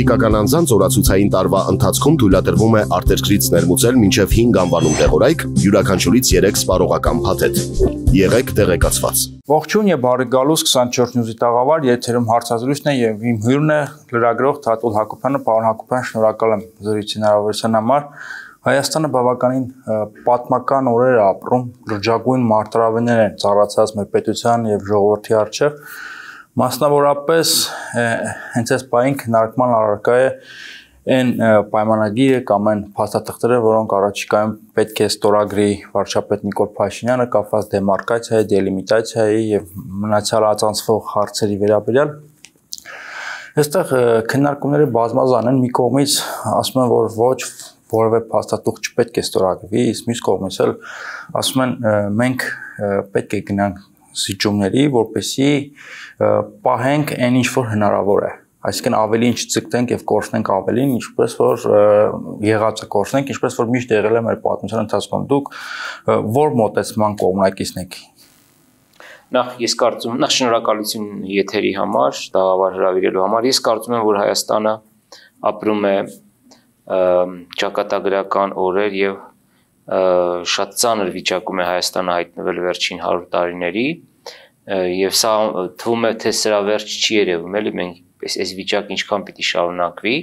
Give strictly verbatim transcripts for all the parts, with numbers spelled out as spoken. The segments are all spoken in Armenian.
Ֆիզիկական անձանց օրացուցային տարվա ընթացքում թույլատրվում է արտերկրից ներմուծել մինչև հինգ անվանում տեղորայք, յուրաքանչյուրից երեք սպառողական փաթեթ։ Եղեք տեղեկացված։ Ողջույն եւ բարի գալուս քսանչորս News-ի տաղավար, եթերում հարցազրույցն է եւ իմ հյուրն է լրագրող Թաթուլ Հակոբյանը։ Պարոն Հակոբյան, շնորհակալ եմ զրույցի հնարավորության համար։ Հայաստանը բավականին պատմական օրեր է ապրում, լրջագույն մարտահրավերներ են ծառացած մեր պետության եւ ժողովրդի առջեւ։ Մասնավորապես հենց այս պահին քննարկման առարկա է այն պայմանագիրը կամ այն փաստաթղթերը, որոնք առաջիկայում պետք է ստորագրի վարչապետ Նիկոլ Փաշինյանը կապված դեմարկացիայի, դելիմիտացիայի եւ մնացյալ ածանցվող հարցերի վերաբերյալ։ Այստեղ քննարկումները բազմազան են, մի կողմից ասում են, որ ոչ որևէ փաստաթուղթ չպետք է ստորագրվի, իսկ մյուս կողմից էլ ասում են մենք պետք է գնանք զիջումների, որպեսզի պահենք այն ինչ որ հնարավոր է, այսինքն ավելի ինչ ցկտենք եւ կորցնենք ավելին, ինչպես որ եղածը կորցնենք, ինչպես որ միշտ եղել է մեր պատմության ընթացքում։ Դուք որ մոտեցման կողմնակիցն եք։ Նախ ես կարծում եմ, նախ շնորհակալություն եթերի համար, տաղավար հրավիրելու համար։ Ես կարծում եմ, որ Հայաստանը ապրում է ճակատագրական օրեր եւ շատ ծանր վիճակում է Հայաստանը հայտնվել վերջին հարյուր տարիների եւ սա թվում է թե սրա վերջ չի երևում, էլի մենք այս վիճակը ինչքան պիտի շարունակվի։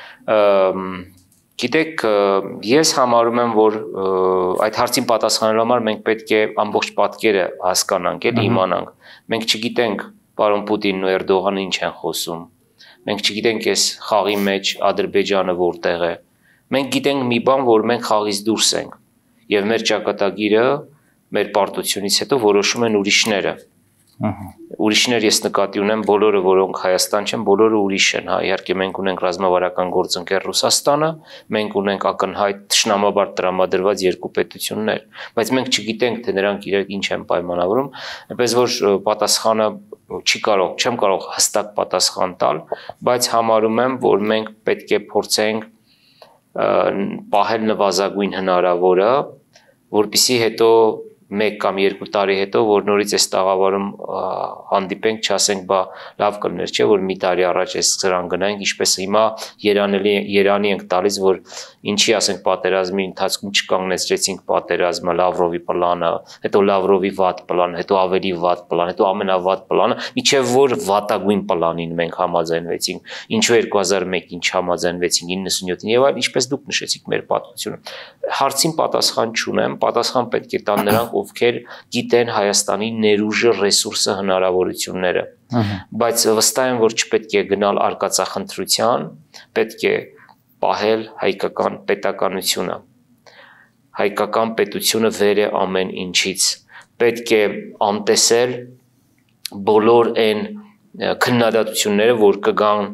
Գիտեք, ես համարում եմ, որ այդ հարցին պատասխանելու համար մենք պետք է ամբողջ պատկերը հասկանանք, էլի իմանանք։ Մենք չգիտենք պարոն Պուտինն ու Էրդողանը ինչ են խոսում։ Մենք չգիտենք այս խաղի մեջ Ադրբեջանը որտեղ է։ Մենք գիտենք մի բան, որ մենք խաղից դուրս ենք եւ մեր ճակատագիրը, մեր պարտությունից հետո որոշում են ուրիշները։ Ուրիշներ ես նկատի ունեմ բոլորը, որոնք Հայաստան չեն, բոլորը ուրիշ են, հա, իհարկե մենք ունենք ռազմավարական գործընկեր Ռուսաստանը, մենք ունենք ակնհայտ թշնամաբար տրամադրված երկու պետություններ, բայց մենք չգիտենք, թե նրանք իրենք ինչ են պայմանավորում, այնպես որ պատասխանը չի կարող, չեմ կարող հստակ պատասխան տալ, բայց համարում եմ, որ մենք պետք է փորձենք պահել նվազագույն հնարավորը, որպեսզի հետո մեկ կամ երկու տարի հետո, որ նորից այս տաղավարում հանդիպենք, չասենք, բա լավ կլներ, չէ, որ մի տարի առաջ այս սրան գնանք, ինչպես հիմա երանելի երանի ենք տալիս, որ ինչի ասենք պատերազմի ընթացքում չկանգնեցրեցինք պատերազմը, Լավրովի պլանը, հետո Լավրովի վատ պլանը, հետո ավելի վատ պլան, հետո ամենավատ պլանը, միջև որ վատագույն պլանին մենք համաձայնվեցինք, ինչու երկու հազար մեկին չհամաձայնվեցինք, իննսունյոթին եւ այլ, ինչպես դուք նշեցիք մեր պատմությունը։ Հարցին պատասխան չունեմ, պատասխան պետք է տան նրանք, ովքեր գիտեն Հայաստանի ներուժը, ռեսուրսը, հնարավորությունները, բայց վստահ եմ, որ չպետք է գնալ արկածախնդրության, պետք է պահել հայկական պետականությունը, հայկական պետությունը վեր է ամեն ինչից, պետք է անտեսել բոլոր այն քննադատությունները, որ կգան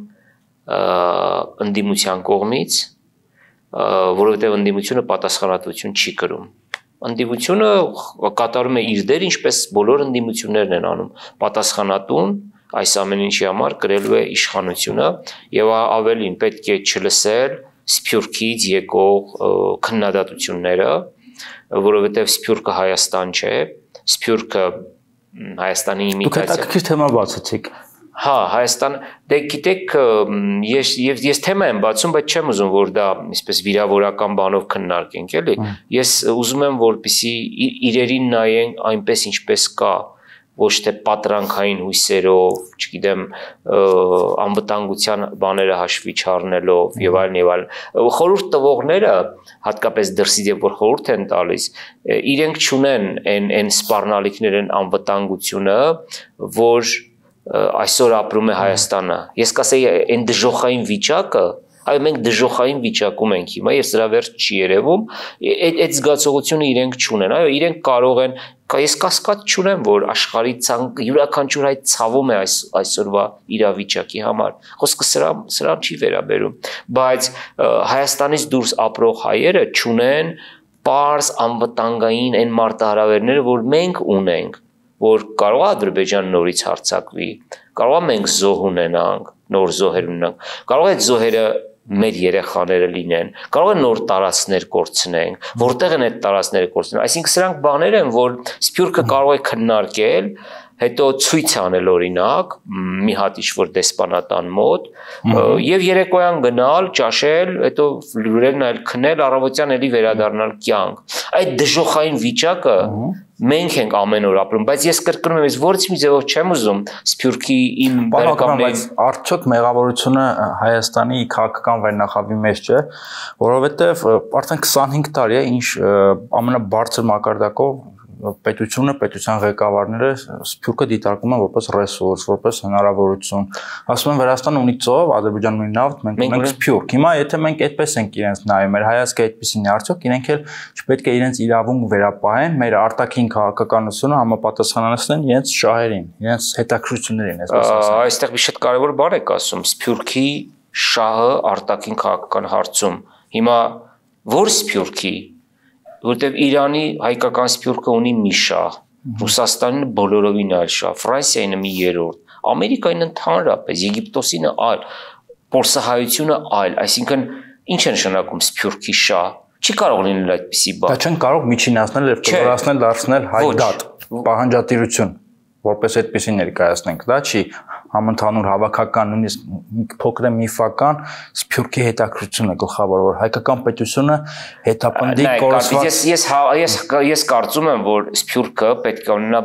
ընդդիմության կողմից, որովհետև ընդդիմությունը պատասխանատվություն չի կրում։ Ընդդիմությունը կատարում է իր դեր, ինչպես բոլոր ընդդիմություններն են անում, պատասխանատուն այս ամեն ինչի համար կրելու է իշխանությունը եւ ավելին պետք է չլսել Սփյուռքից եկող քննադատությունները, որովհետեւ Սփյուռքը Հայաստան չէ, Սփյուռքը Հայաստանի իմիտացիա։ Դուք հետաքրքիր թեմա բացեցիք։ Հա, Հայաստան, դե գիտեք, ես եւ ես թեմա եմ բացում, բայց չեմ ուզում, որ դա այսպես վիրավորական բանով քննարկենք, էլի։ Ես ուզում եմ, որպեսզի իրերին նայենք այնպես ինչպես կա, ոչ թե պատրանքային հույսերով, չգիտեմ, անվտանգության բաները հաշվի չառնելով եւ այլն եւ այլն։ Խորհուրդ տվողները, հատկապես դրսից եւ որ խորհուրդ են տալիս, իրենք չունեն այն այն սպառնալիքներ, այն անվտանգությունը, որ այսօր ապրում է Հայաստանը։ Ես կասեի այն դժոխային վիճակը, այո մենք դժոխային վիճակում ենք հիմա եւ սրա վերջ չի երևում, այդ զգացողությունը իրենք չունեն, այո իրենք կարող են, ես կասկած չունեմ, որ աշխարհի ցանկ յուրաքանչյուր այդ ցավում է այս այսօրվա իրավիճակի համար։ Խոսքը սրա սրան չի վերաբերում, բայց Հայաստանից դուրս ապրող հայերը չունեն պարզ անվտանգային այն մարտահրավերները, որ մենք ունենք, որ կարող է Ադրբեջան նորից հարձակվի, կարող է մենք զոհ ունենանք, նոր զոհեր ունենանք, կարող է այդ զոհերը մեր երեխաները լինեն, կարող է նոր տարածքներ կորցնենք, որտեղ են այդ տարածքները կորցնենք, այսինքն սրանք բաներ են, որ Սփյուռքը կարող է քննարկել հետո ցույց անել օրինակ մի հատ ինչ-որ դեսպանատան մոտ եւ երեկոյան գնալ, ճաշել, հետո լուրեր նայել, քնել, առավոտյան էլի վերադառնալ կյանք։ Այդ դժոխային վիճակը մենք ենք ամեն օր ապրում, բայց ես կրկնում եմ, ես որից մի ձևով չեմ ուզում Սփյուռքի իմ բարեկամներին, արդյոք մեղավորությունը Հայաստանի քաղաքական վերնախավի մեջ չէ, որովհետեւ արդեն քսանհինգ տարի է ինչ ամենաբարձր մակարդակով պետությունը, պետության ղեկավարները Սփյուռքը դիտարկում են որպես ռեսուրս, որպես հնարավորություն։ Ասում են Վրաստանը ունի ծով, Ադրբեջանը ունի նավթ, մենք ունենք Սփյուռք։ Հիմա եթե մենք այդպես ենք իրենց նայում, մեր հայացքը այդպեսին է, արդյոք իրենք էլ չպետք է իրենց իրավունք վերապահեն, մեր արտաքին քաղաքականությունը համապատասխանեցնեն իրենց շահերին, իրենց հետաքրքրություններին, այսպես ասած։ Այստեղ մի շատ կարևոր բան եք ասում, Սփյուռքի շահը արտաքին քաղաքական հարցում։ Հիմա որ Սփյուռքի որտեվ Իրանի հայկական Սփյուռքը ունի մի շահ, Ռուսաստանը բոլորովին այլ շահ, Ֆրանսիայինը մի երրորդ, Ամերիկային ընդհանրապես, Եգիպտոսինը այլ, Պորսահայությունը այլ, այսինքն ինչ է նշանակում Սփյուռքի շահ, չի կարող լինել այդպիսի բան։ Դա չեն կարող միջինացնել եւ կորացնել, դարձնել հայ դատ, պահանջատիրություն, որպես այդպեսի ներկայացնենք, դա չի համընդհանուր հավաքական, նույնիսկ փոքր միֆական Սփյուռքի հետաքրքրությունը գլխավոր, որ հայկական պետությունը հետապնդի կորսված։ Ես ես ես ես կարծում եմ, որ Սփյուռքը պետք է ունենա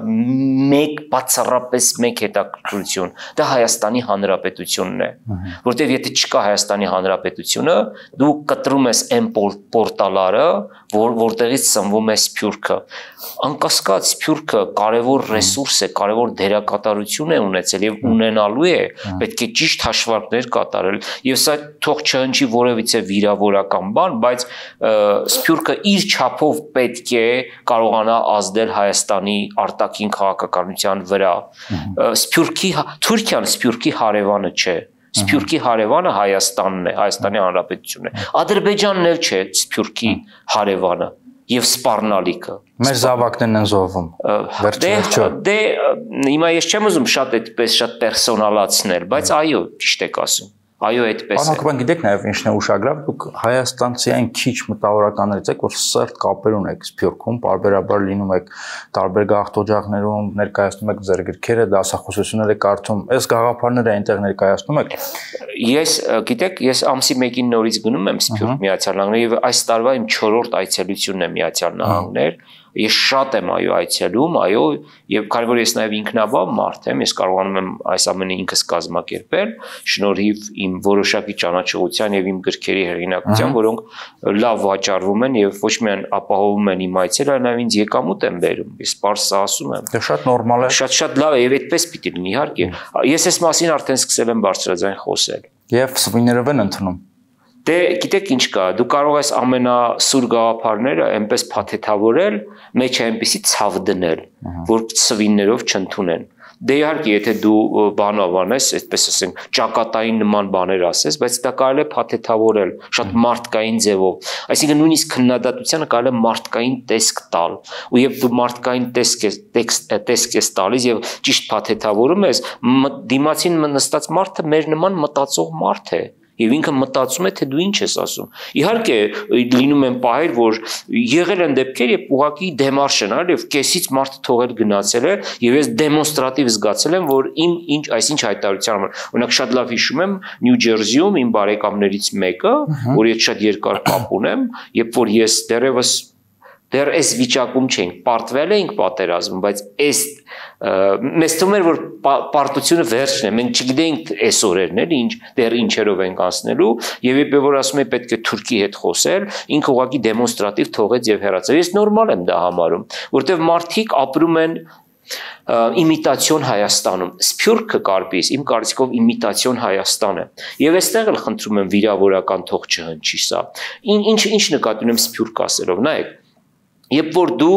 մեկ բացառապես մեկ հետաքրքրություն, դա Հայաստանի Հանրապետությունն է, որտեղ եթե չկա Հայաստանի Հանրապետությունը, դու կտրում ես այն պորտալարը, որ որտեղից սնվում է Սփյուռքը։ Անկասկած Սփյուռքը կարևոր ռեսուրս է, կարևոր դերակատարություն է ունեցել եւ ունենալու է, պետք է ճիշտ հաշվարկներ կատարել եւ սա թող չհնչի որևիցե վիրավորական բան, բայց Սփյուռքը իր չափով պետք է կարողանա ազդել Հայաստանի արտաքին քաղաքականության վրա։ Սփյուռքի Թուրքիան Սփյուռքի հարևանը չէ։ Սփյուռքի հարևանը Հայաստանն է, Հայաստանի Հանրապետությունն է։ Ադրբեջանն էլ չէ Սփյուռքի հարևանը եւ սպառնալիքը։ Մեր զավակներն են զոհվում։ Վերջ-վերջո։ Դե հիմա ես չեմ ուզում շատ այդպես շատ պերսոնալացնել, բայց այո, ճիշտ եք ասում։ Այո, այդպես է։ Բանական գիտեք նաև ինչն է ուշագրավ, դուք հայաստանցի այն քիչ մտավորականներից եք, որ սերտ կապեր ունեք Սփյուռքում, բարբերաբար լինում եք տարբեր գաղթօջախներում, ներկայացնում եք ձեր գրքերը, դասախոսություններ եք կարդում, այս գաղափարները այնտեղ ներկայացնում եք։ Ես, գիտեք, ես ամսի մեկին նորից գնում եմ Սփյուռք Միացյալ Նահանգներ եւ այս տարվա իմ չորրորդ այցելությունն է Միացյալ Նահանգներ։ Ես շատ եմ այո այցելում, այո, եւ քանի որ ես նաեւ ինքնաբավ մարդ եմ, ես կարողանում եմ այս ամենը ինքս կազմակերպել, շնորհիվ իմ որոշակի ճանաչողության եւ իմ գրքերի հեղինակության, որոնք լավ վաճառվում են եւ ոչ միայն ապահովում են իմ այցերը, այլ նաեւ ինձ եկամուտ են բերում։ Ես պարզ ասում եմ։ Դա շատ նորմալ է։ Շատ-շատ լավ է եւ այդպես պիտի լինի, իհարկե։ Ես այս մասին արդեն սկսել եմ բարձրաձայն խոսել։ Եվ սվիներով են ընդունում։ Դե գիտեք ինչ կա, դու կարող ես ամենասուր գաղափարները այնպես փաթեթավորել, մեջը այնպեսի ցավ դնել, որ սվիններով չընդունեն։ Դե իհարկե, եթե դու բանավանես, այդպես ասենք, ճակատային նման բաներ ասես, բայց դա կարելի է փաթեթավորել շատ մարդկային ձևով։ Այսինքն նույնիսկ քննադատությանը կարելի է մարդկային տեսք տալ։ Ու երբ դու մարդկային տեսք ես, տեքստ տեսք ես տալիս եւ ճիշտ փաթեթավորում ես, դիմացին նստած մարդը մեր նման մտածող մարդ է։ Եվ ինքը մտածում է, թե դու ինչ ես ասում։ Իհարկե լինում են պահեր, որ եղել են դեպքեր, երբ ուղղակի դեմարշ են արել եւ կեսից մարդը թողել գնացել է, եւ ես դեմոնստրատիվ զգացել եմ, որ իմ ինչ այսինչ հայտարարության համար։ Օրինակ շատ լավ հիշում եմ Նյու Ջերսիում իմ բարեկամներից մեկը, որի հետ շատ երկար կապ ունեմ, երբ որ ես դեռևս դեռ այս վիճակում չենք, պարտվել էինք պատերազմում, բայց այս մեզ թվում էր, որ պարտությունը վերջն է, մենք չգիտեինք այս օրերն էլ ինչ, դեռ ինչերով ենք անցնելու, եւ երբ որ ասում եմ պետք է Թուրքի հետ խոսել, ինքը ուղղակի դեմոնստրատիվ թողեց եւ հեռացավ։ Ես նորմալ եմ դա համարում, որտեվ մարդիկ ապրում են իմիտացիոն Հայաստանում։ Սփյուռքը կարծես իմ կարծիքով իմիտացիոն Հայաստան է։ Եվ այստեղ էլ խնդրում եմ վիրավորական թող չհնչի սա։ Ինչ ինչ նկատի ունեմ Սփյուռք ասելով, նայեք։ Երբ որ դու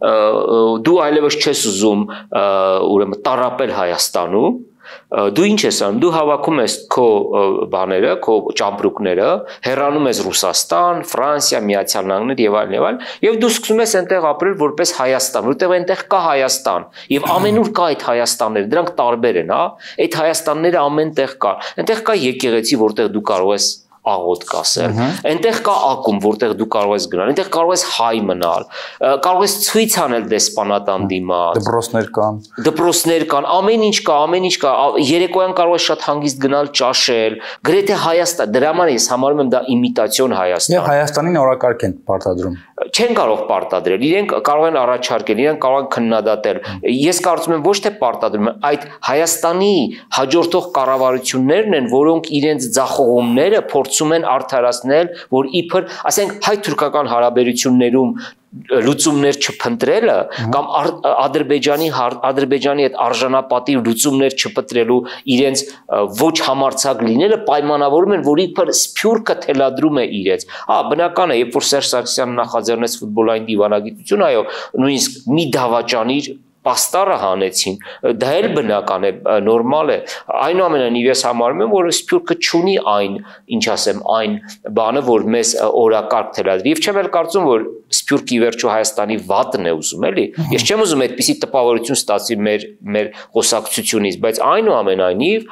դու այլևս չես ուզում ուրեմն տարապել Հայաստանում, դու ինչ ես անում, դու հավաքում ես քո բաները, քո ճամպրուկները, հեռանում ես Ռուսաստան, Ֆրանսիա, Միացյալ Նահանգներ եւ այլն եւ այլն, եւ դու սկսում ես այնտեղ ապրել որպես Հայաստան, որտեղ այնտեղ կա Հայաստան, եւ ամենուր կա այդ Հայաստանները, դրանք տարբեր են, հա, այդ Հայաստանները ամենտեղ կա։ Այնտեղ կա եկեղեցի, որտեղ դու կարող ես աղոտ կասել։ Այնտեղ կա ակումբ, որտեղ դու կարող ես գնալ, այնտեղ կարող ես հայ մնալ, կարող ես ցույց անել դեսպանատան դիմաց։ Դպրոցներ կան։ Դպրոցներ կան, ամեն ինչ կա, ամեն ինչ կա։ Երեկոյան կարող ես շատ հանգիստ գնալ ճաշել։ Գրեթե Հայաստան, դրա համար ես համարում եմ դա իմիտացիոն Հայաստան։ Եվ Հայաստանին օրակարգ են պարտադրում։ Չեն կարող պարտադրել, իրենք կարող են առաջարկել, իրենք կարող են քննադատել։ Ես կարծում եմ ոչ թե պարտադրում են, այդ Հայաստանի հաջորդող կառավարություններն են, որոնք իրենց ձախողումները փորձում են արդարացնել, որ իբր, ասենք, հայ-թուրքական հարաբերություններում լուծումներ չփնտրելը կամ Ադրբեջանի Ադրբեջանի հետ արժանապատիվ լուծումներ չփնտրելու իրենց ոչ համարձակ լինելը պայմանավորում են, որ իբր սփյուռքը թելադրում է իրենց։ Հա, բնական է, երբ որ Սերժ Սարգսյանը նախաձեռնեց ֆուտբոլային դիվանագիտություն, այո, նույնիսկ մի դավաճանիր պաստառը հանեցին, դա էլ բնական է, նորմալ է։ Այնուամենայնիվ ես համարում եմ, որ սփյուռքը չունի այն, ինչ ասեմ, այն բանը, որ մեզ օրակարգ թելադրի։ Եվ չեմ էլ կարծում, որ սփյուռքի վերջո Հայաստանի վատն է ուզում, էլի։ Ես չեմ ուզում այդպիսի տպավորություն ստացվի մեր մեր խոսակցությունից, բայց այնուամենայնիվ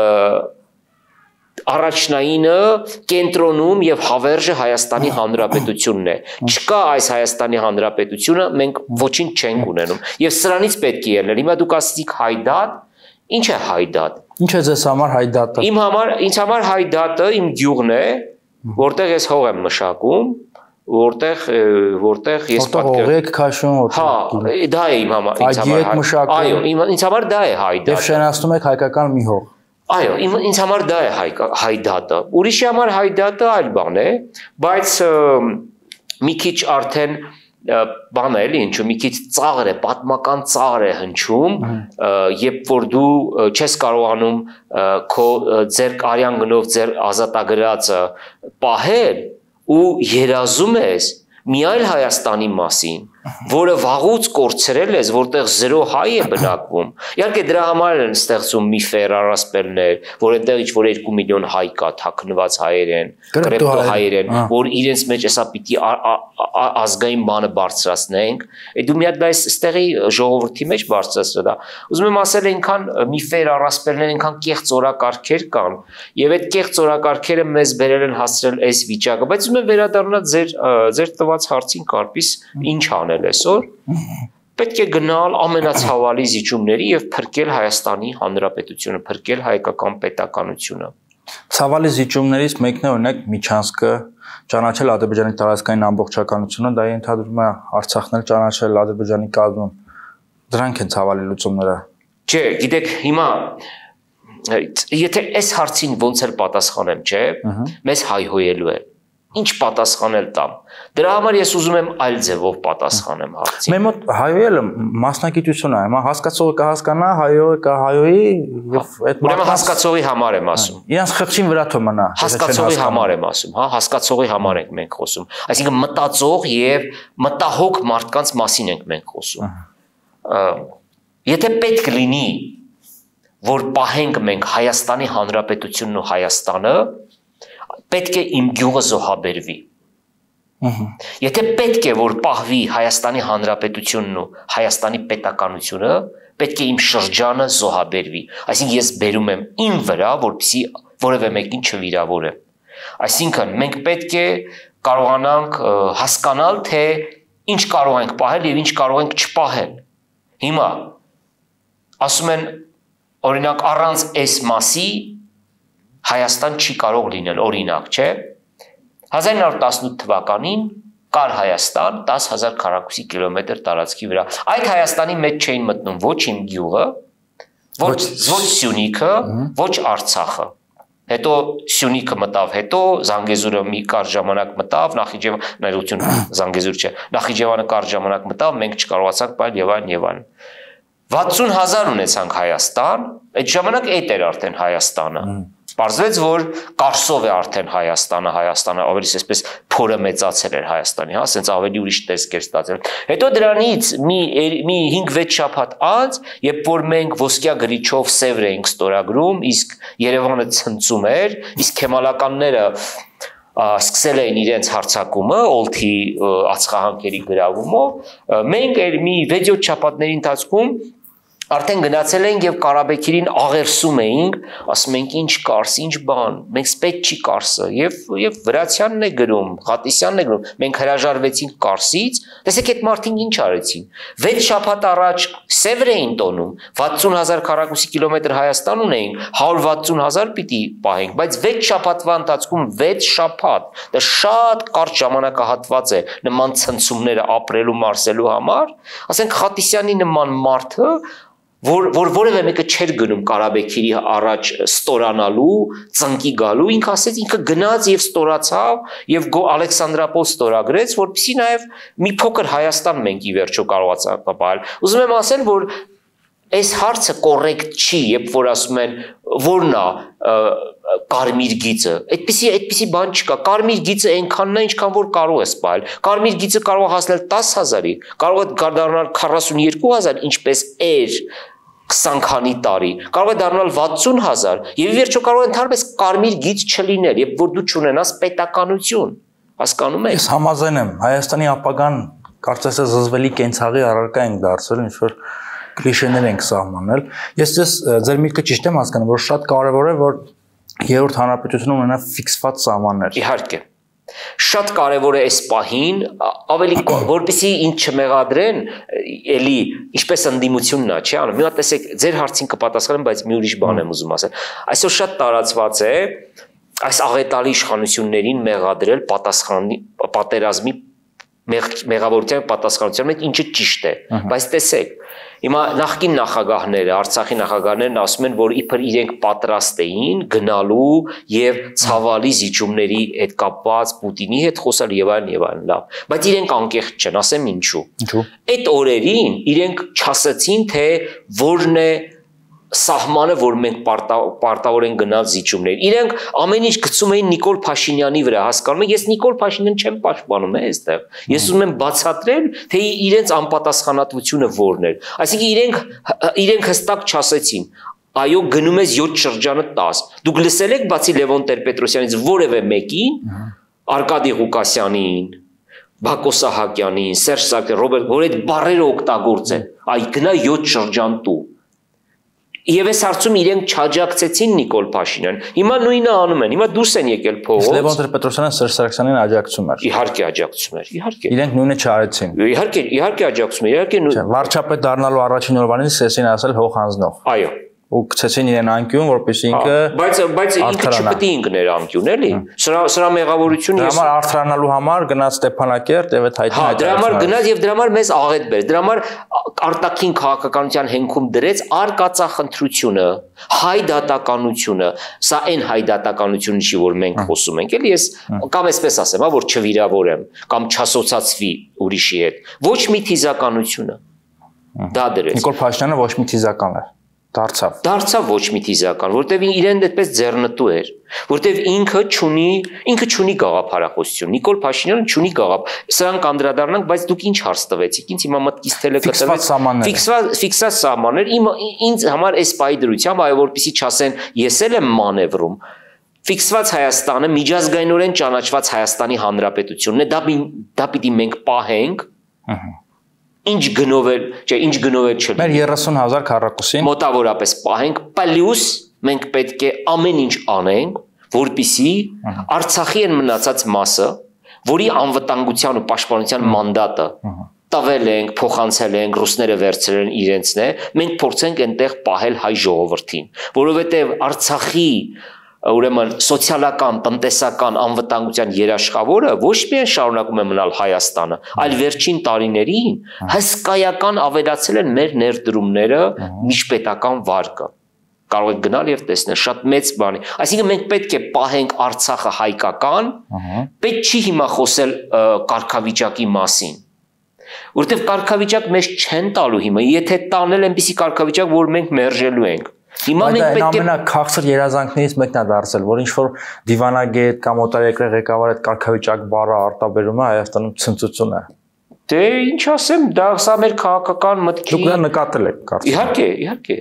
առաջնայինը կենտրոնում եւ հավերժը Հայաստանի Հանրապետությունն է։ Չկա այս Հայաստանի Հանրապետությունը, մենք ոչինչ չենք ունենում։ Եվ սրանից պետք է ելնել։ Հիմա դուք ասեցիք հայդատ, ինչ է հայդատ։ Ինչ է ձեզ համար հայդատը։ Իմ համար, ինձ համար հայդատը իմ գյուղն է, որտեղ ես հող եմ մշակում, որտեղ որտեղ ես պատկեր։ Որտեղ եք քաշում, որտեղ։ Հա, դա է իմ համար, ինձ համար։ Այո, ինձ համար դա է հայդատը։ Եվ շենացնում եք հայկական մի հող։ Այո, ինձ համար դա է հայդատը։ Ուրիշի համար հայդատը այլ բան է, բայց մի քիչ արդեն բան է, էլի, ինչու մի քիչ ծաղր է, պատմական ծաղր է հնչում, երբ որ դու չես կարողանում քո ձեր արյան գնով ձեր ազատագրածը պահել ու երազում ես մի այլ Հայաստանի մասին, որը վաղուց կորցրել ես, որտեղ զրո հայ է բնակվում։ Իհարկե դրա համար են ստեղծում միֆեր, առասպելներ, որ այնտեղ ինչ-որ երկու միլիոն հայ կա, թաքնված հայեր են, կրեպտո հայեր են, որ իրենց մեջ էսա պիտի ազգային բանը բարձրացնենք։ Է դու մի հատ դա էստեղի ժողովրդի մեջ բարձրացրել դա։ Ուզում եմ ասել, այնքան միֆեր, առասպելներ, այնքան կեղծ օրակարգեր կան, եւ այդ կեղծ օրակարգերը մեզ բերել են հասցրել այս վիճակը, բայց ուզում եմ վերադառնալ ձեր ձեր տված հարցին, Կարպիս, ինչ անել այսօր, պետք է գնալ ամենացավալի զիջումների եւ փրկել Հայաստանի Հանրապետությունը, փրկել հայկական պետականությունը։ Ցավալի զիջումներից մեկն է օրինակ Միչանսկը, ճանաչել Ադրբեջանի տարածքային ամբողջականությունը, դա ենթադրում է Արցախն էլ ճանաչել Ադրբեջանի կազմում։ Դրանք են ցավալի լուծումները։ Չէ, գիտեք, հիմա եթե այս հարցին ոնց էլ պատասխանեմ, չէ, մեզ հայհոյելու է։ Ինչ պատասխանել տամ։ Դրա համար ես ուզում եմ այլ ձևով պատասխանեմ հարցին։ Մեր մոտ հայոյելը մասնակցություն է, հիմա հասկացողը կհասկանա, հայոյը կհայոյի եւ այդ ուրեմն հասկացողի համար եմ ասում։ Իրանց խղճին վրա թող մնա։ Հասկացողի համար եմ ասում, հա, հասկացողի համար ենք մենք խոսում։ Այսինքն մտածող եւ մտահոգ մարդկանց մասին ենք մենք խոսում։ Եթե պետք լինի, որ պահենք մենք Հայաստանի Հանրապետությունն ու Հայաստանը, պետք է իմ գյուղը զոհաբերվի։ Եթե պետք է որ պահվի Հայաստանի Հանրապետությունն ու Հայաստանի պետականությունը, պետք է իմ շրջանը զոհաբերվի։ Այսինքն ես բերում եմ իմ վրա, որպեսզի որևէ մեկին չվիրավորեմ։ Այսինքն մենք պետք է կարողանանք հասկանալ, թե ինչ կարող ենք պահել եւ ինչ կարող ենք չպահել։ Հիմա ասում են, օրինակ առանց այս մասի Հայաստան չի կարող լինել, օրինակ, չէ։ հազար ինը հարյուր տասնութ թվականին կար Հայաստան դես հազար քառակուսի կիլոմետր տարածքի վրա։ Այդ Հայաստանի մեջ չէին մտնում ոչ իմ գյուղը, ոչ ոչ Սյունիքը, ոչ Արցախը։ Հետո Սյունիքը մտավ, հետո Զանգեզուրը մի կարճ ժամանակ մտավ, Նախիջևան, ներողություն, Զանգեզուր չէ, Նախիջևանը կարճ ժամանակ մտավ, մենք չկարողացանք պահել եւ այլն եւ այլն։ վաթսուն հազար ունեցանք Հայաստան, այդ ժամանակ այդ էր արդեն Հայաստանը։ Պարզվեց, որ Կարսով է արդեն Հայաստանը, Հայաստանը ավելի այսպես փորը մեծացել էր Հայաստանի, հա, ասենց ավելի ուրիշ տեսք էր ստացել։ Հետո դրանից մի մի հինգ-վեց շաբաթ անց, երբ որ մենք ոսկյա գրիչով սևր էինք ստորագրում, իսկ Երևանը ցնծում էր, իսկ քեմալականները սկսել էին իրենց հարձակումը Օլթի ածխահանքերի գրավումով, մենք մի վեց-յոթ շաբաթների ընթացքում Արդեն գնացել ենք եւ Ղարաբաղին աղերսում էինք, ասում ենք ինչ կարս, ինչ բան, մենք պետք չի կարսը եւ եւ Վրացյանն է գրում, Ղատիսյանն է գրում, մենք հրաժարվեցինք կարսից, տեսեք այդ մարդին ինչ արեցին։ վեց շաբաթ առաջ Սևր էին տոնում, վաթսուն հազար քառակուսի կիլոմետր Հայաստան ունեին, հարյուր վաթսուն հազար պիտի պահենք, բայց վեց շաբաթվա ընթացքում վեց շաբաթ, դա շատ կարճ ժամանակահատված է նման ցնցումները ապրելու մարսելու համար, ասենք Ղատիսյանի նման մարդը որ որ որևէ մեկը չէր գնում Ղարաբաղի առաջ ստորանալու, ծնկի գալու, ինքը ասեց, ինքը գնաց եւ ստորացավ եւ Ալեքսանդրապոլ ստորագրեց, որպեսզի նաեւ մի փոքր Հայաստան մենք ի վերջո կարողացանք ապահովել։ Ուզում եմ ասել, որ այս հարցը կոռեկտ չի, երբ որ ասում են որն է կարմիր գիծը, այդպիսի այդպիսի բան չկա, կարմիր գիծը այնքանն է, ինչքան որ կարող է սպայել, կարմիր գիծը կարող է հասնել տասը հազարի, կարող է դառնալ քառասունյոթ հազար, ինչպես էր քսան քանի տարի, կարող է դառնալ վաթսուն հազար, եւ ի վերջո կարող է ընդհանրապես կարմիր գիծ չլինել, երբ որ դու չունենաս պետականություն, հասկանում եք։ Ես համաձայն եմ, Հայաստանի ապագան կարծես թե զզվելի կենցաղի առարկա ենք դարձել, ինչ որ կլիշեներ ենք սահմանել։ Ես ես ձեր միտքը ճիշտ եմ հասկանում, որ շատ կարևոր է, որ երրորդ հանրապետությունը ունենա ֆիքսված սահմաններ։ Իհարկե։ Շատ կարևոր է այս պահին, ավելի որպեսզի ինչ չմեղադրեն, էլի ինչպես ընդդիմությունն է, չի անում։ Մի հատ տեսեք, ձեր հարցին կպատասխանեմ, բայց մի ուրիշ բան եմ ուզում ասել։ Այսօր շատ տարածված է այս աղետալի իշխանություններին մեղադրել պատասխանի պատերազմի մեղավորության պատասխանության մեջ, ինչը ճիշտ է, բայց տեսեք, հիմա նախկին նախագահները, Արցախի նախագահներն ասում են, որ իբր իրենք պատրաստ էին գնալու եւ ցավալի զիջումների հետ կապված Պուտինի հետ խոսալ եւ այլն եւ այլն, լավ, բայց իրենք անկեղծ չեն, ասեմ ինչու։ Ինչու։ Այդ օրերին իրենք չասեցին, թե որն է սահմանը, որ մենք պարտավոր ենք գնալ զիջումներ։ Իրենք ամեն ինչ գցում էին Նիկոլ Փաշինյանի վրա, հասկանում եք, ես Նիկոլ Փաշինյանին չեմ պաշտպանում այստեղ։ Ես ուզում եմ բացատրել, թե իրենց անպատասխանատվությունը որն էր։ Այսինքն իրենք իրենք հստակ չասեցին, այո, գնում ես յոթ շրջանը տասը։ Դուք լսել եք բացի Լևոն Տեր-Պետրոսյանից որևէ մեկին, Արկադի Ղուկասյանին, Բակո Սահակյանին, Սերժ Սարգսյան, Ռոբերտ, որ այդ բառերը օգտագործեն, այ գնա յոթ շրջան տու։ Եվ այս հարցում իրենք չաջակցեցին Նիկոլ Փաշինյանին։ Հիմա նույնը անում են։ Հիմա դուրս են եկել փողոց։ Լևոն Տեր-Պետրոսյանը Սերժ Սարգսյանին աջակցում էր։ Իհարկե աջակցում էր, իհարկե։ Իրենք նույնը չարեցին։ Իհարկե, իհարկե աջակցում էր, իհարկե։ Վարչապետ դառնալու առաջին օրվանից սկսեցին ասել հող հանձնող։ Այո։ Ու գցեցին իրեն անկյուն, որպեսզի ինքը բայց բայց ինքը չպետք է ինքներ անկյուն, էլի։ Սրա սրա մեղավորությունը ես դրա համար արդրանալու համար գնաց Ստեփանակերտ եւ այդ հայտնի հայտ։ Դրա համար գնաց եւ դրա համար մեզ աղետ բեր։ Դրա համար արտաքին քաղաքականության հենքում դրեց արկածախնդրությունը, հայ դատականությունը, սա այն հայ դատականությունը չի, որ մենք խոսում ենք, էլի ես կամ այսպես ասեմ, հա, որ չվիրավորեմ կամ չասոցացվի ուրիշի հետ։ Ոչ մի թիզականությունը դա դրեց։ Նիկոլ Փաշինյանը ոչ մի թիզական էր։ Դարձավ։ Դարձավ ոչ մի թիզական, որտեվ իրեն այդպես ձեռնտու էր, որտեվ ինքը չունի, ինքը չունի գաղափարախոսություն։ Նիկոլ Փաշինյանը չունի գաղափար։ Սրանք անդրադառնանք, բայց դուք ինչ հարց տվեցիք։ Ինձ հիմա մտքից թելը կտրվեց։ Ֆիքսված ֆիքսած սահմաններ։ Իմ ինձ համար այս պայի դրությամբ, այո, որպեսի չասեն, ես էլ եմ մանևրում։ Ֆիքսված Հայաստանը միջազգայինորեն ճանաչված Հայաստանի Հանրապետությունն է, դա դա պիտի մենք պահենք։ Ահա Ինչ գնով է, չէ, ինչ գնով է չլինի։ Մեր երեսուն հազար քառակուսին մոտավորապես պահենք, պլյուս մենք պետք է ամեն ինչ անենք, որպիսի Արցախի են մնացած մասը, որի անվտանգության ու պաշտպանության մանդատը տվել ենք, փոխանցել ենք, ռուսները վերցրել են իրենցն է, մենք փորձենք այնտեղ պահել հայ ժողովրդին, որովհետև Արցախի ուրեմն սոցիալական, տնտեսական անվտանգության երաշխավորը ոչ միայն շարունակում է մնալ Հայաստանը, այլ վերջին տարիներին հսկայական ավելացել են մեր ներդրումները միջպետական վարկը։ Կարող եք գնալ եւ տեսնել, շատ մեծ բան է։ Այսինքն մենք պետք է պահենք Արցախը հայկական, պետք չի հիմա խոսել կարգավիճակի մասին։ Որտեւ կարգավիճակ մեզ չեն տալու հիմա, եթե տանել այնպիսի կարգավիճակ, որ մենք մերժելու ենք։ Հիմա մենք պետք է ամենաքաղցր երազանքներից մեկն է դարձել, որ ինչ որ դիվանագետ կամ օտարերկրյա ղեկավար այդ կարգավիճակ բառը արտաբերում է Հայաստանում ցնծություն է։ Դե ինչ ասեմ, դա սա մեր քաղաքական մտքի։ Դուք դա նկատել եք, կարծում եմ։ Իհարկե, իհարկե։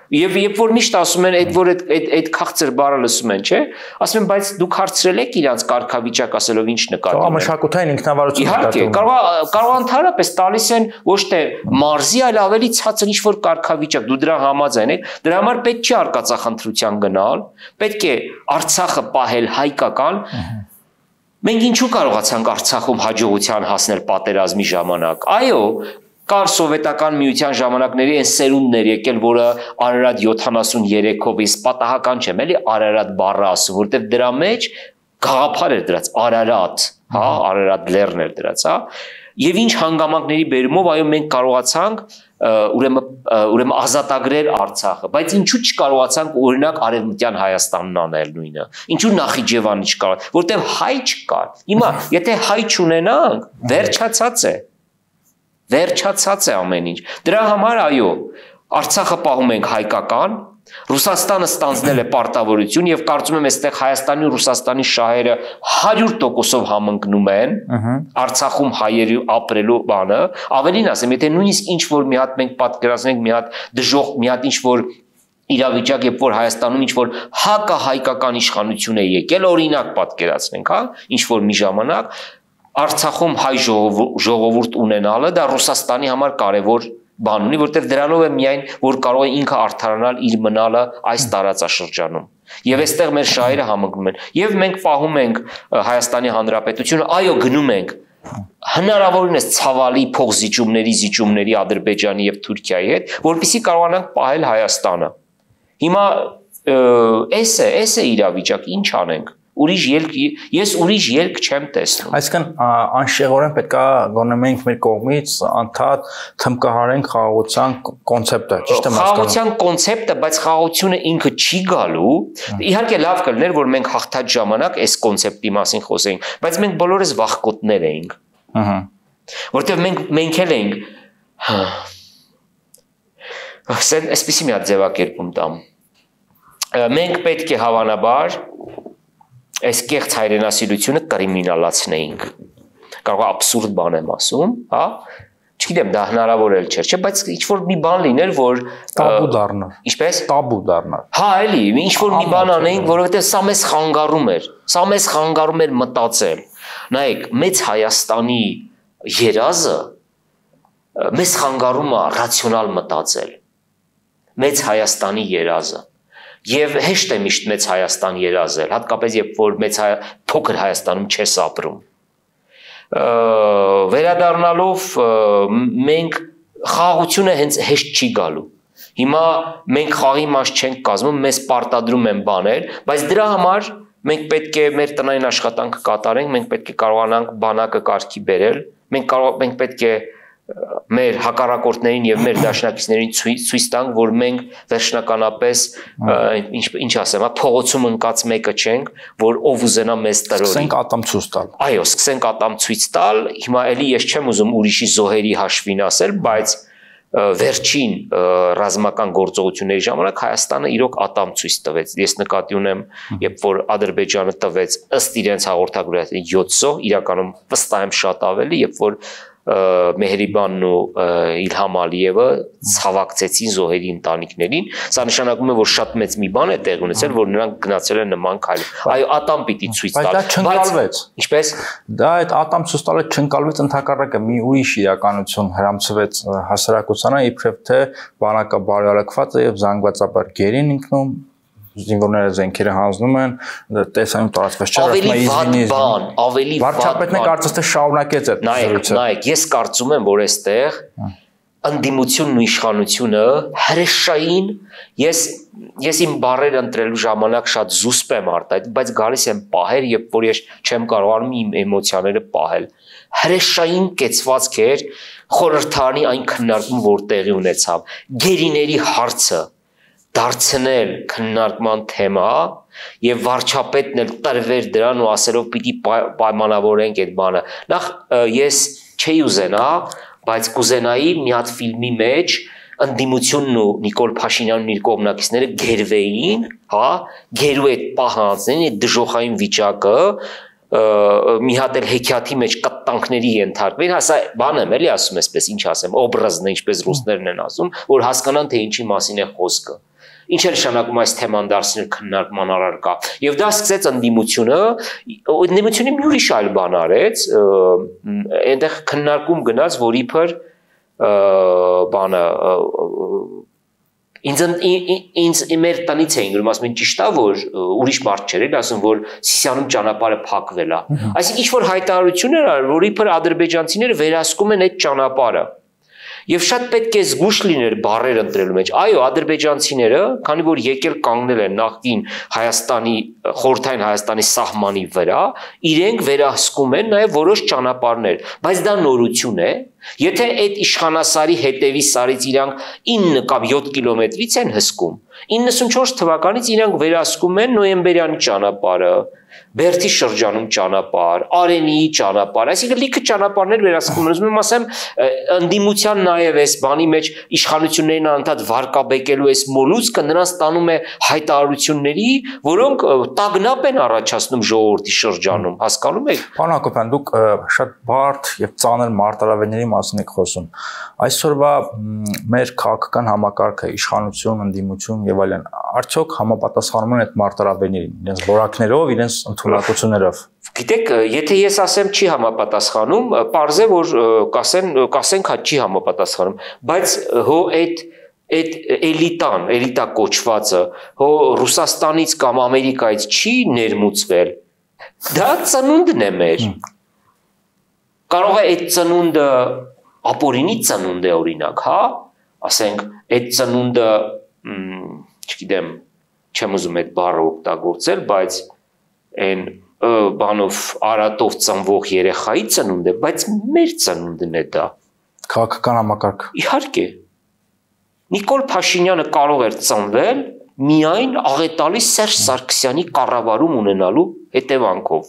Եվ երբ որ միշտ ասում են, այդ որ այդ այդ քաղցր բառը լսում են, չէ՞, ասում են, բայց դուք հարցրել եք իրանց կարգավիճակ ասելով ինչ նկատի ունեն։ Մշակութային ինքնավարություն Իհարկե, կարող կարող ընդհանրապես տալիս են ոչ թե մարզի, այլ ավելի ցածր ինչ-որ կարգավիճակ, դու դրա համաձայն ես։ Դրա համար պետք չի արկածախնդրության գնալ, պետք է Արցախը պահել հայկական։ Մենք ինչու կարողացանք Արցախում հաջողության հասնել պատերազմի ժամանակ։ Այո, կար սովետական միության ժամանակների այն սերունդներ եկել, որը Արարատ յոթանասուներեքով is պատահական չեմ, էլի Արարատ բառը ասում, որտեղ դրա մեջ գաղափար էր դրած, Արարատ, հա, Արարատ լեռն էր դրած, հա։ Եվ ինչ հանգամանքների բերումով, այո, մենք կարողացանք ուրեմն ուրեմն ազատագրել Արցախը, բայց ինչու չկարողացանք օրինակ Արևմտյան Հայաստանն անել նույնը։ Ինչու Նախիջևանը չկարող, որտեղ հայ չկար։ Հիմա, եթե հայ չունենանք, վերջացած է։ Վերջացած է ամեն ինչ։ Դրա համար այո, Արցախը պահում ենք հայկական, Ռուսաստանը ստանձնել է պարտավորություն եւ կարծում եմ այստեղ Հայաստանի ու Ռուսաստանի շահերը հարյուր տոկոսով համընկնում են Արցախում հայերի ապրելու բանը, ավելին ասեմ, եթե նույնիսկ ինչ որ մի հատ մենք պատկերացնենք մի հատ դժոխ, մի հատ ինչ որ իրավիճակ, երբ որ Հայաստանում ինչ որ հակահայկական իշխանություն է եկել, օրինակ պատկերացնենք, հա, ինչ որ մի ժամանակ Արցախում հայ ժողովուրդ ունենալը դա Ռուսաստանի համար կարևոր բան ունի, որտեղ դրանով է միայն որ կարող է ինքը արդարանալ իր մնալը այս տարածաշրջանում։ Եվ այստեղ մեր շահերը համընկնում են։ Եվ մենք պահում ենք Հայաստանի Հանրապետությունը, այո, գնում ենք հնարավորինս ցավալի փողզիջումների, զիջումների Ադրբեջանի եւ Թուրքիայի հետ, որպեսզի կարողանանք պահել Հայաստանը։ Հիմա էս է, էս է իրավիճակ, ինչ անենք։ Ուրիշ ելք, ես ուրիշ ելք չեմ տեսնում։ Այսինքն անշեղորեն պետք է գոնե մենք մեր կողմից անդադ թմկահարենք խաղաղության կոնցեպտը, ճիշտ եմ հասկանում։ Խաղաղության կոնցեպտը, բայց խաղաղությունը ինքը չի գալու։ Իհարկե լավ կլներ, որ մենք հաղթած ժամանակ այս կոնցեպտի մասին խոսեինք, բայց մենք բոլորս վախկոտներ էինք։ Ահա։ Որտեղ մենք մենք էլ էինք ասեն, այսպեսի մի հատ ձևակերպում տամ։ Մենք պետք է հավանաբար այս կեղծ հայրենասիրությունը կրիմինալացնեինք։ Կարող է աբսուրդ բան եմ ասում, հա։ Չգիտեմ, դա հնարավոր էլ չէր, չէ, բայց ինչ-որ մի բան լիներ, որ տաբու դառնար։ Ինչպես։ Տաբու դառնար։ Հա, էլի, ինչ-որ մի բան անեինք, որովհետև սա մեզ խանգարում էր։ Սա մեզ խանգարում էր մտածել։ Նայեք, մեծ Հայաստանի երազը մեզ խանգարում է ռացիոնալ մտածել։ Մեծ Հայաստանի երազը։ Եվ հեշտ է միշտ մեծ Հայաստան երազել, հատկապես երբ որ մեծ փոքր Հայաստանում չես ապրում։ Վերադառնալով մենք խաղաղությունը հենց հեշտ չի գալու։ Հիմա մենք խաղի մաս չենք կազմում, մեզ պարտադրում են բաներ, բայց դրա համար մենք պետք է մեր տնային աշխատանքը կատարենք, մենք պետք է կարողանանք բանակը կարգի բերել, մենք կարող մենք պետք է մեր հակառակորդներին եւ մեր դաշնակիցներին ցույց տանք, որ մենք վերջնականապես ինչ ինչ ասեմ, փողոցում ընկած մեկը չենք, որ ով ուզենա մեզ տրորի։ Սկսենք ատամ ցույց տալ։ Այո, սկսենք ատամ ցույց տալ։ Հիմա էլի ես չեմ ուզում ուրիշի զոհերի հաշվին ասել, բայց վերջին ռազմական գործողությունների ժամանակ Հայաստանը իրոք ատամ ցույց տվեց։ Ես նկատի ունեմ, երբ որ Ադրբեջանը տվեց ըստ իրենց հաղորդագրի յոթ զոհ, իրականում վստահ եմ շատ ավելի, երբ որ Մեհրիբանն ու Իլհամ Ալիևը ցավակցեցին զոհերի ընտանիքներին, սա նշանակում է, որ շատ մեծ մի բան է տեղի ունեցել, որ նրանք գնացել են նման քայլ։ Այո, ատամ պիտի ցույց տալ։ Բայց դա չընկալվեց։ Ինչպես։ Դա այդ ատամ ցույց տալը չընկալվեց, ընդհակառակը մի ուրիշ իրականություն հրամցվեց հասարակությանը, իբրև թե բանակը բարյալակված է եւ զանգվածաբար գերին ինքնում զինվորները զենքերը հանձնում են, տեսանում տարածված չէ, ավելի վատ բան, ավելի վատ բան։ Վարչապետն է կարծես թե շարունակեց այդ զրույցը։ Նայեք, ես կարծում եմ, որ այստեղ ընդդիմությունն ու իշխանությունը հրեշային, ես ես իմ բառերը ընտրելու ժամանակ շատ զուսպ եմ արտահայտել, բայց գալիս եմ պահեր, երբ որ ես չեմ կարողանում իմ էմոցիաները պահել։ Հրեշային կեցվածք էր խորհրդարանի այն քննարկում, որ տեղի ունեցավ։ Գերիների հարցը դարձնել քննարկման թեմա եւ վարչապետն էլ տրվեր դրան ու ասելով պիտի պայմանավորենք այդ բանը։ Նախ ես չէի ուզենա, բայց կուզենայի մի հատ ֆիլմի մեջ ընդդիմությունն ու Նիկոլ Փաշինյանն իր կողմնակիցները գերվեին, հա, գերու այդ պահանջներին, այդ դժոխային վիճակը մի հատ էլ հեքիաթի մեջ կտանքների ենթարկվին, հասա բան եմ էլի ասում, այսպես ինչ ասեմ, օբրազն է, ինչպես ռուսներն են ասում, որ հասկանան թե ինչի մասին է խոսքը։ Ինչ է նշանակում այս թեման դարձնել քննարկման առարկա։ Եվ դա սկսեց ընդդիմությունը, ընդդիմությունը մի ուրիշ այլ բան արեց, այնտեղ քննարկում գնաց, որ իբր բանը ինձ ինձ մեր տնից էին գրում, ասում են ճիշտ է, որ ուրիշ մարդ չէր, էլ ասում որ Սիսիանում ճանապարհը փակվել է։ Այսինքն ինչ որ հայտարարություններ ար, որ իբր ադրբեջանցիները վերահսկում են այդ ճանապարհը։ Եվ շատ պետք է զգուշ լիներ բառեր ընտրելու մեջ։ Այո, ադրբեջանցիները, քանի որ եկել կանգնել են նախկին Հայաստանի, խորհրդային Հայաստանի սահմանի վրա, իրենք վերահսկում են նաև որոշ ճանապարհներ, բայց դա նորություն է։ Եթե այդ իշխանասարի հետևի սարից իրանք ինը կամ յոթ կիլոմետրից են հսկում, իննսունչորս թվականից իրանք վերահսկում են նոյեմբերյանի ճանապարհը, Բերդի շրջանում ճանապարհ, Արենիի ճանապարհ, այսինքն լիքը ճանապարհներ վերահսկում են։ Ուզում եմ ասեմ, ընդդիմության նաև այս բանի մեջ իշխանություններին անդադ վարկաբեկելու այս մոլուցքը նրանց տանում է հայտարարությունների, որոնք տագնապ են առաջացնում ժողովրդի շրջանում, հասկանում եք։ Պարոն Հակոբյան, դուք շատ բարդ եւ ծանր մարտահրավերների մասին եք խոսում։ Այսօրվա մեր քաղաքական համակարգը, իշխանություն, ընդդիմություն եւ այլն, արդյոք համապատասխանում են այդ մարտահրավերներին, իրենց որակներով, իրենց ընդունակություններով։ Գիտեք, եթե ես ասեմ չի համապատասխանում, պարզ է որ կասեն, կասենք հա չի համապատասխանում, բայց հո այդ այդ էլիտան, էլիտա կոչվածը, հո Ռուսաստանից կամ Ամերիկայից չի ներմուծվել։ Դա ծնունդն է մեր։ Կարող է այդ ծնունդը ապօրինի ծնունդ է օրինակ, հա, ասենք այդ ծնունդը, չգիտեմ, չեմ ուզում այդ բառը օգտագործել, բայց այն բանով արատով ծնվող երեխայի ծնունդ է, բայց մեր ծնունդն է դա։ Քաղաքական համակարգ։ Իհարկե։ Նիկոլ Փաշինյանը կարող էր ծնվել միայն աղետալի Սերժ Սարգսյանի կառավարում ունենալու հետևանքով։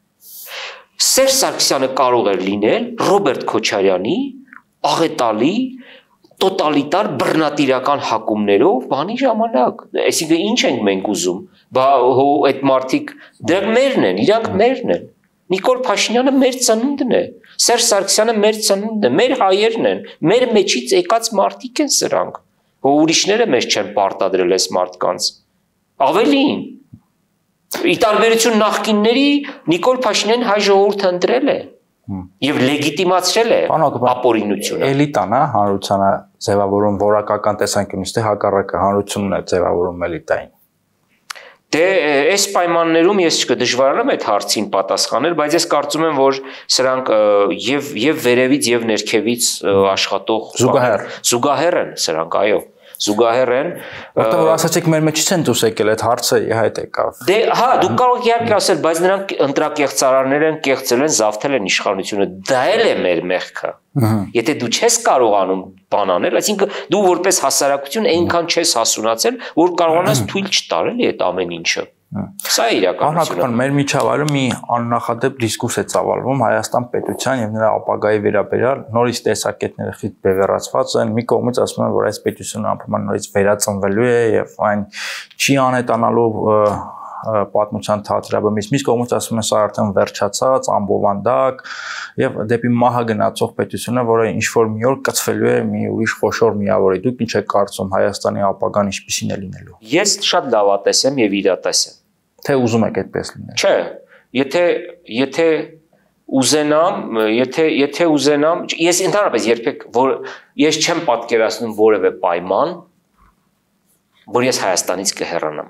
Սերժ Սարգսյանը կարող էր լինել Ռոբերտ Քոչարյանի աղետալի տոտալիտար բռնատիրական հակումներով բանի ժամանակ, այսինքն ինչ ենք մենք ուզում, բա հո այդ մարդիկ դրանք մերն են, իրանք մերն են։ Նիկոլ Փաշինյանը մեր ծնունդն է, Սերժ Սարգսյանը մեր ծնունդն է, մեր հայերն են, մեր մեջից եկած մարդիկ են սրանք։ Հո ուրիշները մեզ չեն պարտադրել այս մարդկանց։ Ավելին, ի տարբերություն նախկինների Նիկոլ Փաշինյանը հայ ժողովուրդը ընտրել է եւ լեգիտիմացրել է ապօրինությունը։ Էլիտան է հանրությանը ձևավորում որակական տեսանկյունից, թե հակառակը հանրությունն է ձևավորում էլիտային։ Դե այս պայմաններում ես կդժվարանամ այդ հարցին պատասխանել, բայց ես կարծում եմ, որ սրանք եւ եւ վերևից եւ ներքևից աշխատող զուգահեռ զուգահեռ են սրանք, այո։ Զուգահեռ են, որտեղ որ ասացիք մեր մեջից են դուրս եկել այդ հարցը իհայտ եկավ։ Դե հա, դուք կարող եք իհարկե ասել, բայց նրանք ընտրակեղծարարներ են, կեղծել են, զավթել են իշխանությունը, դա էլ է մեր մեղքը։ Եթե դու չես կարողանում բան անել, այսինքն դու որպես հասարակություն այնքան չես հասունացել, որ կարողանաս թույլ չտալ էլի այդ ամեն ինչը։ Սա է իրականությունը։ Մեր միջավայրում մի աննախադեպ դիսկուրս է ծավալվում Հայաստան պետության եւ նրա ապագայի վերաբերյալ, նորից տեսակետները խիտ բևեռացված են, մի կողմից ասում են, որ այս պետությունը ամփոփման նորից վերածնվելու է եւ այն չի անհետանալու պատմության թատրաբեմից, մյուս կողմից ասում են սա արդեն վերջացած, ամբովանդակ եւ դեպի մահը գնացող պետություն է, որը ինչ որ մի օր կծվելու է մի ուրիշ խոշոր միավորի։ Դուք ինչ եք կարծում Հայաստանի ապագան ինչպիսին է լինելու։ Ես շատ լավատես եմ եւ իրատես եմ։ Թե ուզում եք այդպես լինել։ Չէ, եթե եթե ուզենամ, եթե եթե ուզենամ, ես ընդհանրապես երբեք որ ես չեմ պատկերացնում որևէ պայման, որ ես Հայաստանից կհեռանամ։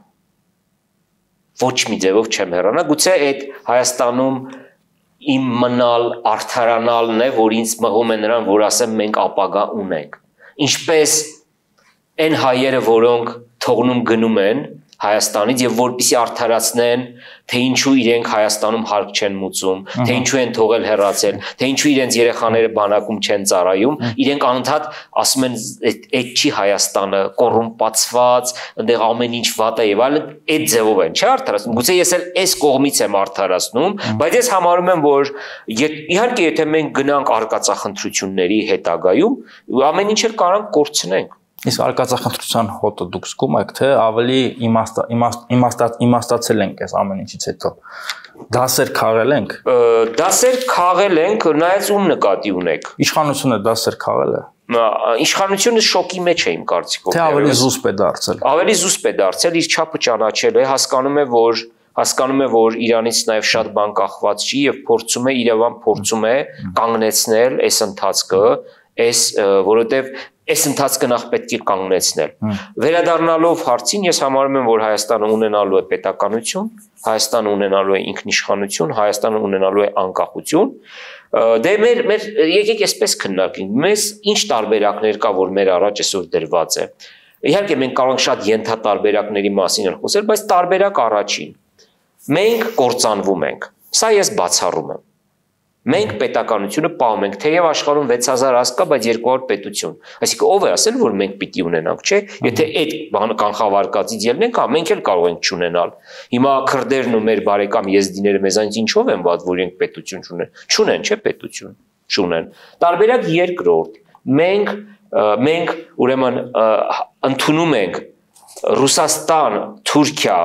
Ոչ մի ձևով չեմ հեռանա, գուցե այդ Հայաստանում իմ մնալ, արդարանալն է, որ ինձ մղում է նրան, որ ասեմ մենք ապագա ունենք։ Ինչպես այն հայերը, որոնք թողնում գնում են Հայաստանից եւ որպեսի արդարացնեն, թե ինչու իրենք Հայաստանում հարկ չեն մուծում, թե ինչու են թողել հեռացել, թե ինչու իրենց երեխաները բանակում չեն ծառայում, իրենք անընդհատ ասում են այդ չի Հայաստանը, կոռումպացված, այնտեղ ամեն ինչ վատ է եւ այլն, այդ ձևով են, չէ՞ արդարացնում։ Գուցե ես էլ այս կողմից եմ արդարացնում, բայց ես համարում եմ, որ իհարկե եթե մենք գնանք արկածախնդրությունների հետագայում, ամեն ինչ էլ կարանք կորցնենք։ Իսկ արկածախնդրության հոտը դուք զգում եք, թե ավելի իմաստացել ենք այս ամեն ինչից հետո։ Դասեր քաղել ենք։ Դասեր քաղել ենք, նայած ում նկատի ունեք։ Իշխանությունը դասեր քաղել է։ Իշխանությունը շոկի մեջ է իմ կարծիքով։ Թե ավելի զուսպ է դարձել։ Ավելի զուսպ է դարձել, իր չափը ճանաչել է, հասկանում է, որ հասկանում է, որ Իրանից նաև շատ բան կախված չի եւ փորձում է Երևան փորձում է կանգնեցնել այս ընթացքը, այս որովհետեւ այս ընթացքը նախ պետք է կանգնեցնել։ Վերադառնալով հարցին, ես համարում եմ, որ Հայաստանը ունենալու է պետականություն, Հայաստանը ունենալու է ինքնիշխանություն, Հայաստանը ունենալու է անկախություն։ Դե մեր մեր եկեք այսպես քննարկենք, մեզ ինչ տարբերակներ կա, որ մեր առաջ այսօր դրված է։ Իհարկե մենք կարող ենք շատ ենթատարբերակների մասին խոսել, բայց տարբերակ առաջին։ Մենք կործանվում ենք։ Սա ես բացառում եմ։ Մենք պետականությունը պահում ենք, թեև աշխարհում վեց հազար ազգ կա, բայց երկու հարյուր պետություն։ Այսինքն ով է ասել, որ մենք պիտի ունենանք, չէ՞։ Եթե այդ բանը կանխավարկածից ելնենք, հա, մենք էլ կարող ենք չունենալ։ Հիմա քրդերն ու մեր բարեկամ եզդիները մեզանից ինչով են վատ, որ իրենք պետություն չունեն։ Չունեն, չէ՞, պետություն։ Չունեն։ Տարբերակ երկրորդ։ Մենք մենք ուրեմն ընդունում ենք Ռուսաստան, Թուրքիա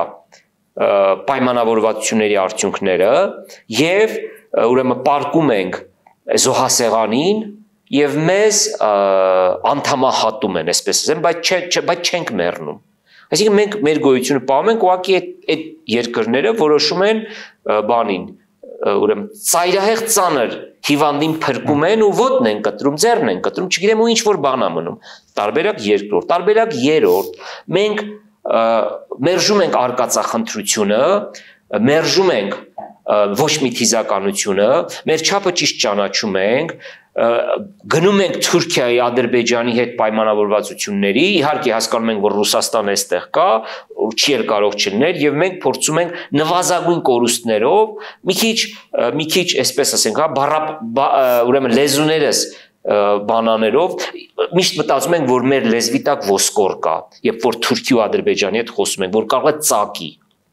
պայմանավորվածությունների արդյունքները եւ ուրեմն պարկում ենք զոհասեղանին եւ մեզ անդամահատում են, այսպես ասեմ, բայց չէ, բայց չենք մեռնում։ Այսինքն մենք մեր գոյությունը պահում ենք, ուղղակի այդ երկրները որոշում են բանին, ուրեմն ծայրահեղ ծանր հիվանդին փրկում են ու ոտն են կտրում, ձեռն են կտրում, չգիտեմ ու ինչ որ բան է մնում։ Տարբերակ երկրորդ, տարբերակ երրորդ, մենք մերժում ենք արկածախնդրությունը, մերժում ենք ոչ մի թիզականությունը, մեր չափը ճիշտ ճանաչում ենք, գնում ենք Թուրքիայի, Ադրբեջանի հետ պայմանավորվածությունների, իհարկե հասկանում ենք, որ Ռուսաստանը այստեղ կա, չի էլ կարող չլինել եւ մենք փորձում ենք նվազագույն կորուստներով, մի քիչ, մի քիչ, այսպես ասենք, հա, ուրեմն լեզուներս բանաներով միշտ մտածում ենք, որ մեր լեզվի տակ ոսկոր կա, երբ որ Թուրքի ու Ադրբեջանի հետ խոսում ենք, որ կարող է ծակի։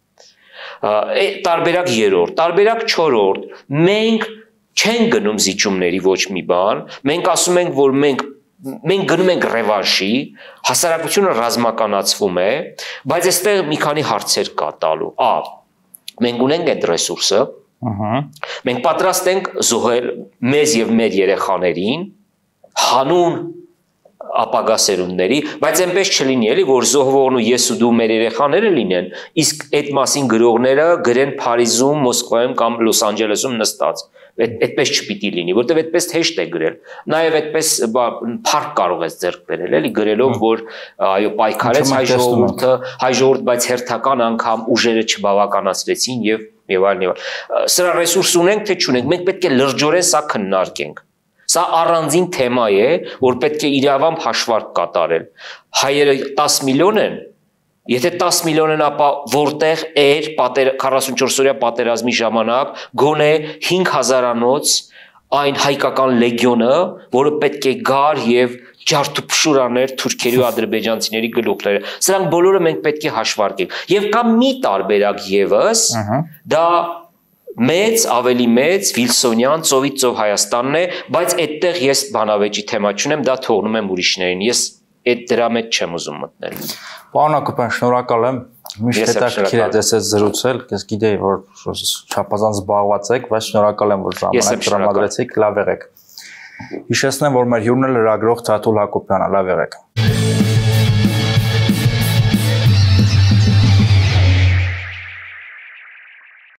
Տարբերակ երրորդ, տարբերակ չորրորդ, մենք չենք գնում զիջումների ոչ մի բան, մենք ասում ենք, որ մենք մենք գնում ենք ռևանշի, հասարակությունը ռազմականացվում է, բայց այստեղ մի քանի հարցեր կա տալու։ Ա. Մենք ունենք այդ ռեսուրսը, մենք պատրաստ ենք զոհել մեզ եւ մեր երեխաներին, հանուն ապագա սերունդների, բայց այնպես չլինի էլի, որ զոհվողն ու ես ու դու մեր երեխաները լինեն, իսկ այդ մասին գրողները գրեն Փարիզում, Մոսկվայում կամ Լոս Անջելեսում նստած։ Այդպես չպիտի լինի, որտեղ այդպես հեշտ է գրել։ Նաև այդպես փառք կարող ես ձեռք բերել, էլի գրելով, որ այո, պայքարեց հայ ժողովուրդը, հայ ժողովուրդ, բայց հերթական անգամ ուժերը չբավականացրեցին եւ եւ այլն եւ այլն։ Սրա ռեսուրս ունենք, թե չունենք, մենք պետք է լրջորեն սա քննարկենք։ Սա առանձին թեմա է, որ պետք է իրավամբ հաշվարկ կատարել։ Հայերը տասը միլիոն են, եթե տասը միլիոն են, ապա որտեղ էր քառասունչորս օրյա պատերազմի ժամանակ գոնե հինգ հազարանոց այն հայկական լեգիոնը, որը պետք է գար եւ ջարդուփշուր աներ թուրքերի ու ադրբեջանցիների գլուխները։ Սրանք բոլորը մենք պետք է հաշվարկենք։ Եվ կա մի տարբերակ եւս, դա մեծ, ավելի մեծ, Վիլսոնյան, ծովից ծով Հայաստանն է, բայց այդտեղ ես բանավեճի թեմա չունեմ, դա թողնում եմ ուրիշներին։ Ես այդ դրա մեջ չեմ ուզում մտնել։ Պարոն Հակոբյան, շնորհակալ եմ։ Միշտ հետաքրքիր է ձեզ հետ զրուցել, ես գիտեի, որ չափազանց զբաղված եք, բայց շնորհակալ եմ, որ ժամանակ տրամադրեցիք, լավ եղեք։ Հիշեցնեմ, որ մեր հյուրն է լրագրող Թաթուլ Հակոբյանը, լավ եղեք։